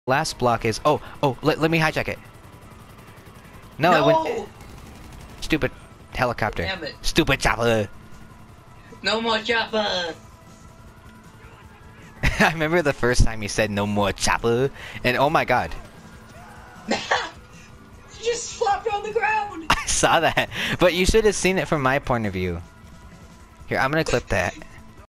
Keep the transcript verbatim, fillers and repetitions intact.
last block is... Oh, oh, let, let me hijack it. No, No! it went... Stupid helicopter. Damn it. Stupid chopper. No more chopper! I remember the first time you said no more chopper, and oh my god. You just flopped on the ground! I saw that, but you should have seen it from my point of view. Here, I'm gonna clip that.